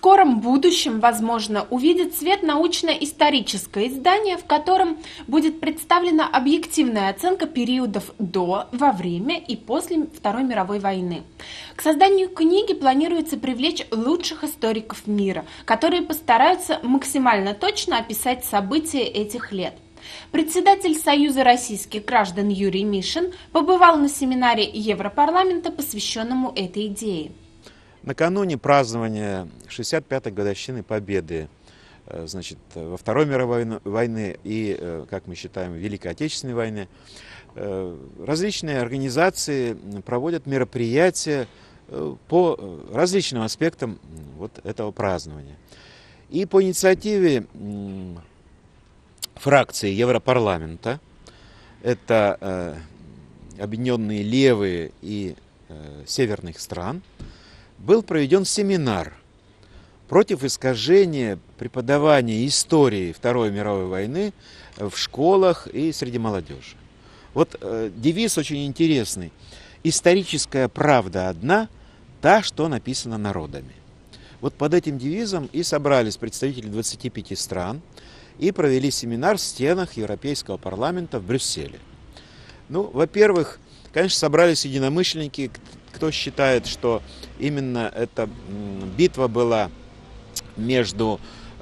скором будущем, возможно, увидит свет научно-историческое издание, в котором будет представлена объективная оценка периодов до, во время и после Второй мировой войны. К созданию книги планируется привлечь лучших историков мира, которые постараются максимально точно описать события этих лет. Председатель Союза российских граждан Юрий Мишин побывал на семинаре Европарламента, посвященному этой идее. Накануне празднования 65-й годовщины Победы во Второй мировой войне и, как мы считаем, Великой Отечественной войне, различные организации проводят мероприятия по различным аспектам этого празднования. И по инициативе фракции Европарламента, это объединенные левые и северных стран, был проведен семинар против искажения преподавания истории Второй мировой войны в школах и среди молодежи. Девиз очень интересный. «Историческая правда одна, та, что написана народами». Под этим девизом и собрались представители 25 стран и провели семинар в стенах Европейского парламента в Брюсселе. Во-первых, конечно, собрались единомышленники, кто считает, что именно эта битва была между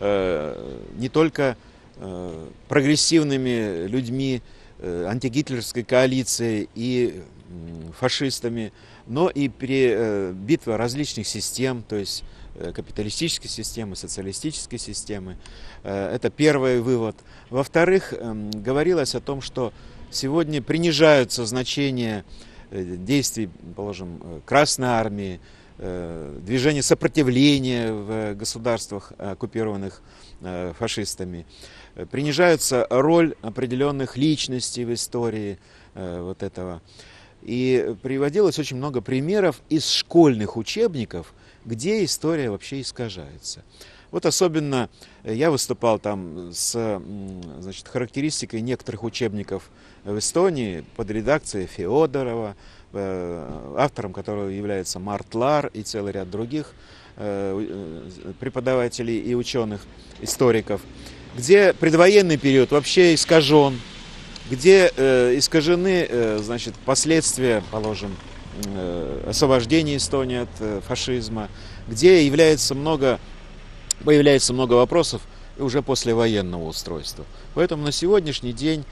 не только прогрессивными людьми, антигитлеровской коалицией и фашистами, но и битва различных систем, то есть капиталистической системы, социалистической системы. Это первый вывод. Во-вторых, говорилось о том, что сегодня принижаются значения действий, положим, Красной Армии, движения сопротивления в государствах, оккупированных фашистами. Принижается роль определенных личностей в истории этого. И приводилось очень много примеров из школьных учебников, где история вообще искажается. Особенно я выступал там с характеристикой некоторых учебников в Эстонии под редакцией Феодорова, автором которого является Март-Лар и целый ряд других преподавателей и ученых, историков, где предвоенный период вообще искажен, где искажены последствия, положим, освобождения Эстонии от фашизма, где появляется много вопросов уже послевоенного устройства. Поэтому на сегодняшний день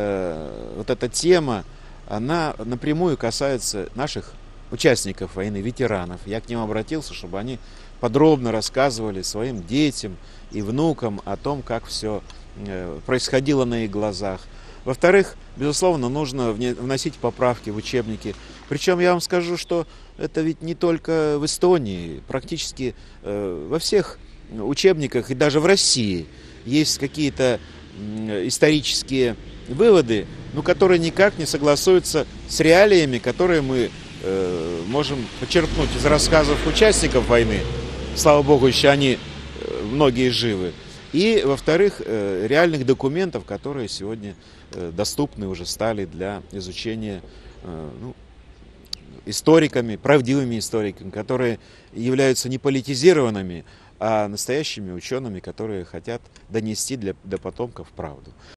эта тема, она напрямую касается наших участников войны, ветеранов. Я к ним обратился, чтобы они подробно рассказывали своим детям и внукам о том, как все происходило на их глазах. Во-вторых, безусловно, нужно вносить поправки в учебники. Причем я вам скажу, что это ведь не только в Эстонии, практически во всех учебниках и даже в России есть какие-то исторические выводы, которые никак не согласуются с реалиями, которые мы можем почерпнуть из рассказов участников войны. Слава богу, еще они многие живы. И, во-вторых, реальных документов, которые сегодня доступны уже стали для изучения историками, правдивыми историками, которые являются не политизированными, а настоящими учеными, которые хотят донести до потомков правду.